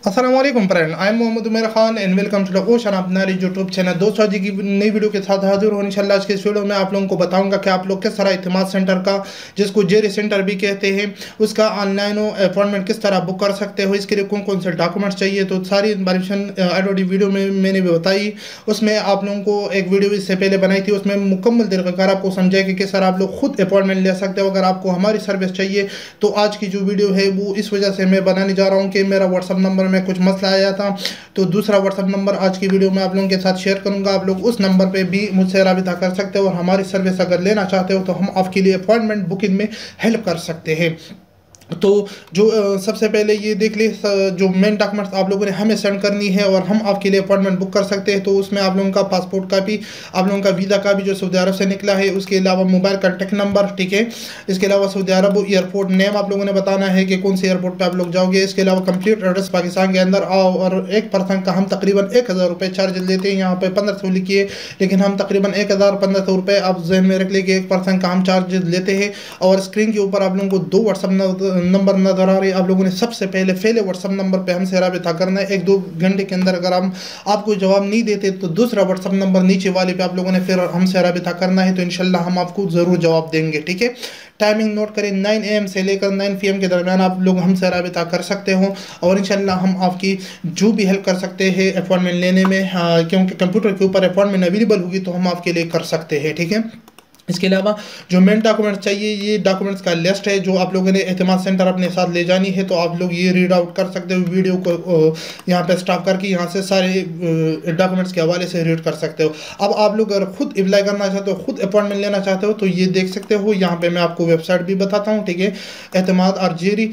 अस्सलामुअलैकुम friend, I am Mohammad Umar Khan and welcome to the ocean अपना YouTube channel. दोस्तों, आज की नई वीडियो के साथ हाजिर हूँ। इंशाल्लाह आज के इस वीडियो में आप लोगों को बताऊंगा कि आप लोग किस तरह इत्तेमाद सेंटर का, जिसको जेरी सेंटर भी कहते हैं, उसका ऑनलाइन अपॉइंटमेंट किस तरह बुक कर सकते हो, इसके लिए कौन कौन से डॉक्यूमेंट्स चाहिए, तो सारी इन्फॉर्मेशन ऑलरेडी वीडियो में मैंने भी बताई। उसमें आप लोगों को एक वीडियो इससे पहले बनाई थी, उसमें मुकम्मल तरीक़ाकार आपको समझाया कि किस तरह आप लोग खुद अपॉइंटमेंट ले सकते हो। अगर आपको हमारी सर्विस चाहिए तो आज की जो वीडियो है वो इस वजह से मैं बनाने जा रहा हूँ कि मेरा व्हाट्सअप नंबर में कुछ मसला आया था, तो दूसरा व्हाट्सअप नंबर आज की वीडियो में आप लोगों के साथ शेयर करूंगा। आप लोग उस नंबर पे भी मुझसे राबिता कर सकते हो और हमारी सर्विस अगर लेना चाहते हो तो हम आपके लिए अपॉइंटमेंट बुकिंग में हेल्प कर सकते हैं। तो जो सबसे पहले ये देख ले, जो मेन डॉक्यूमेंट्स आप लोगों ने हमें सेंड करनी है और हम आपके लिए अपॉइंटमेंट बुक कर सकते हैं। तो उसमें आप लोगों का पासपोर्ट कापी, आप लोगों का वीज़ा का भी जो सऊदी अरब से निकला है, उसके अलावा मोबाइल कॉन्टैक्ट नंबर, ठीक है। इसके अलावा सऊदी अरब एयरपोर्ट नेम आप लोगों ने बताना है कि कौन से एयरपोर्ट पर आप लोग जाओगे। इसके अलावा कंप्लीट एड्रेस पाकिस्तान के अंदर, और एक पर्सन का हम तकरीबन 1000 रुपये चार्ज लेते हैं। यहाँ पे 1500 लिखिए, लेकिन हम तकरीबन 1500 रुपये आप जहन में रख ले कि एक पर्सन का हम चार्ज लेते हैं। और स्क्रीन के ऊपर आप लोगों को 2 व्हाट्सअप नंबर नजर आ रही है। आप लोगों ने सबसे पहले व्हाट्सअप नंबर पे हमसे राबिता करना है। 1-2 घंटे के अंदर अगर हम आपको जवाब नहीं देते तो दूसरा व्हाट्सअप नंबर नीचे वाले पे आप लोगों ने फिर हमसे राबिता करना है, तो इंशाल्लाह हम आपको ज़रूर जवाब देंगे, ठीक है। टाइमिंग नोट करें, 9 AM से लेकर 9 PM के दरमियान आप लोग हमसे राबिता कर सकते हो और इंशाल्लाह हम आपकी जो भी हेल्प कर सकते हैं अपॉइंटमेंट लेने में, क्योंकि कंप्यूटर के ऊपर अपॉइंटमेंट अवेलेबल होगी तो हम आपके लिए कर सकते हैं, ठीक है। इसके अलावा जो मेन डॉक्यूमेंट्स चाहिए, ये डॉक्यूमेंट्स का लिस्ट है जो आप लोगों ने इत्तेमाद सेंटर अपने साथ ले जानी है। तो आप लोग ये रीड आउट कर सकते हो, वीडियो को यहाँ पे स्टॉप करके यहाँ से सारे डॉक्यूमेंट्स के हवाले से रीड कर सकते हो। अब आप लोग अगर खुद अप्लाई करना चाहते हो, खुद अपॉइंटमेंट लेना चाहते हो, तो ये देख सकते हो। यहाँ पे मैं आपको वेबसाइट भी बताता हूँ, ठीक है। एतमाद और जेरी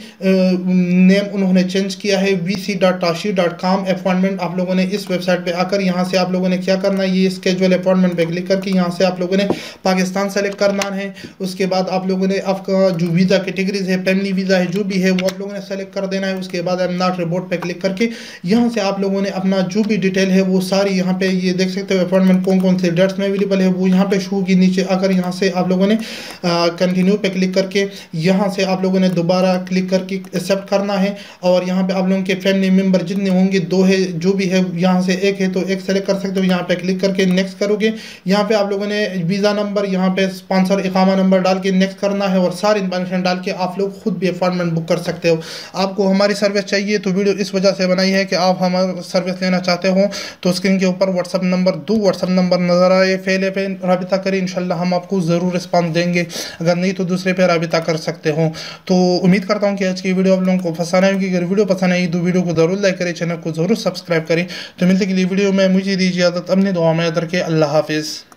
नेम उन्होंने चेंज किया है, vc.tashi.com अपॉइंटमेंट। आप लोगों ने इस वेबसाइट पर आकर यहाँ से आप लोगों ने क्या करना है, ये स्केजुअल अपॉइंटमेंट पर क्लिक करके यहाँ से आप लोगों ने पाकिस्तान सेलेक्ट करना है। उसके बाद आप लोगों ने आपका जो वीज़ा कैटेगरीज है, फैमिली वीज़ा है, जो भी है वो आप लोगों ने सेलेक्ट कर देना है। उसके बाद आई एम नॉट रिपोर्ट पे क्लिक करके यहाँ से आप लोगों ने अपना जो भी डिटेल है वो सारी यहाँ पे ये देख सकते हो। अपॉइंटमेंट कौन कौन से डेट्स में अवेलेबल है वो यहाँ पे शो की नीचे आकर यहाँ से आप लोगों ने कंटिन्यू पे क्लिक करके यहाँ से आप लोगों ने दोबारा क्लिक करके एक्सेप्ट करना है। और यहाँ पे आप लोगों के फैमिली मेम्बर जितने होंगे, 2 है, जो भी है यहाँ से 1 है तो 1 सेलेक्ट कर सकते हो। यहाँ पे क्लिक करके नेक्स्ट करोगे। यहाँ पे आप लोगों ने वीज़ा नंबर, यहाँ पे स्पॉन्सर इकामा नंबर डाल के नेक्स्ट करना है और सारी इन्फॉर्मेशन डाल के आप लोग खुद भी अपॉइंटमेंट बुक कर सकते हो। आपको हमारी सर्विस चाहिए तो वीडियो इस वजह से बनाई है कि आप हमारी सर्विस लेना चाहते हो तो स्क्रीन के ऊपर व्हाट्सअप नंबर, 2 व्हाट्सअप नंबर नज़र आए, पहले पे राबिता करें, इंशाल्लाह हम आपको ज़रूर रिस्पॉन्स देंगे। अगर नहीं तो दूसरे पे राबिता कर सकते हो। तो उम्मीद करता हूँ कि आज की वीडियो आप लोगों को पसंद आएगी। अगर वीडियो पसंद आई तो वीडियो को ज़रूर लाइक करें, चैनल को ज़रूर सब्सक्राइब करें। तो मिलते के लिए वीडियो में मुझे दीजिए इजाज़त, अपनी दुआ में याद रखें। अल्लाह हाफिज़।